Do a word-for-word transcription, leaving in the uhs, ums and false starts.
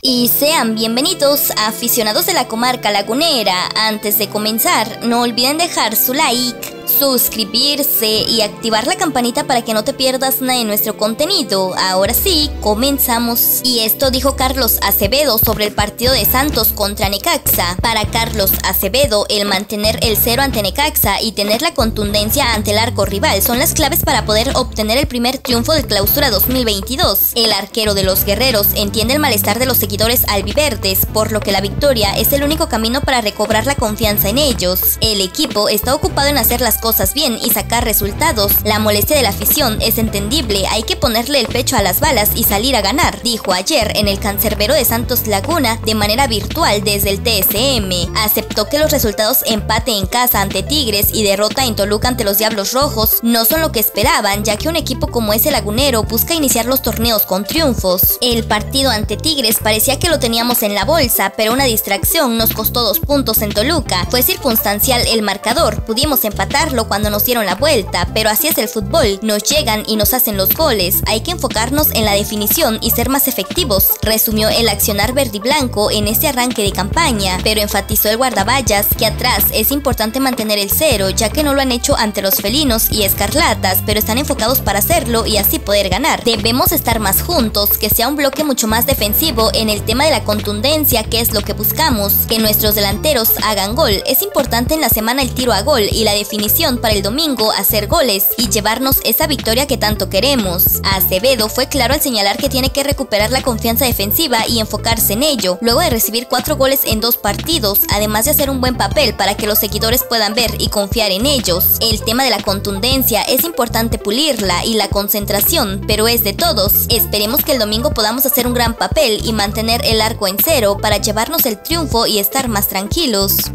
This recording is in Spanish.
Y sean bienvenidos a aficionados de la comarca lagunera. Antes de comenzar, no olviden dejar su like, suscribirse y activar la campanita para que no te pierdas nada de nuestro contenido. Ahora sí, comenzamos. Y esto dijo Carlos Acevedo sobre el partido de Santos contra Necaxa. Para Carlos Acevedo, el mantener el cero ante Necaxa y tener la contundencia ante el arco rival son las claves para poder obtener el primer triunfo del Clausura dos mil veintidós. El arquero de los guerreros entiende el malestar de los seguidores albiverdes, por lo que la victoria es el único camino para recobrar la confianza en ellos. El equipo está ocupado en hacer las cosas bien y sacar resultados. La molestia de la afición es entendible, hay que ponerle el pecho a las balas y salir a ganar, dijo ayer en el cancerbero de Santos Laguna de manera virtual desde el T S M. Aceptó que los resultados empate en casa ante Tigres y derrota en Toluca ante los Diablos Rojos no son lo que esperaban, ya que un equipo como ese lagunero busca iniciar los torneos con triunfos. El partido ante Tigres parecía que lo teníamos en la bolsa, pero una distracción nos costó dos puntos en Toluca. Fue circunstancial el marcador, pudimos empatarlo cuando nos dieron la vuelta, pero así es el fútbol, nos llegan y nos hacen los goles, hay que enfocarnos en la definición y ser más efectivos, resumió el accionar verde y blanco en este arranque de campaña, pero enfatizó el guardaballas que atrás es importante mantener el cero, ya que no lo han hecho ante los felinos y escarlatas, pero están enfocados para hacerlo y así poder ganar. Debemos estar más juntos, que sea un bloque mucho más defensivo en el tema de la contundencia, que es lo que buscamos, que nuestros delanteros hagan gol. Es importante en la semana el tiro a gol y la definición para el domingo hacer goles y llevarnos esa victoria que tanto queremos. Acevedo fue claro al señalar que tiene que recuperar la confianza defensiva y enfocarse en ello, luego de recibir cuatro goles en dos partidos, además de hacer un buen papel para que los seguidores puedan ver y confiar en ellos. El tema de la contundencia es importante pulirla y la concentración, pero es de todos. Esperemos que el domingo podamos hacer un gran papel y mantener el arco en cero para llevarnos el triunfo y estar más tranquilos.